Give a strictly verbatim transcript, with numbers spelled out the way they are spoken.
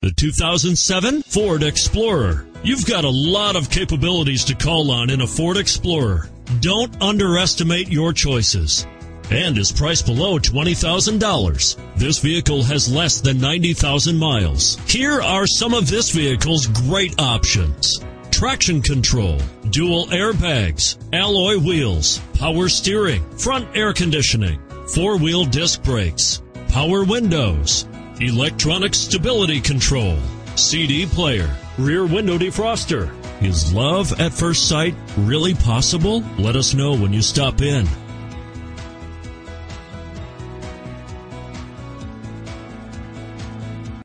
The two thousand seven Ford Explorer. You've got a lot of capabilities to call on in a Ford Explorer. Don't underestimate your choices. And is priced below twenty thousand dollars. This vehicle has less than ninety thousand miles. Here are some of this vehicle's great options: traction control, dual airbags, alloy wheels, power steering, front air conditioning, four-wheel disc brakes, power windows, electronic stability control, C D player, rear window defroster. Is love at first sight really possible? Let us know when you stop in.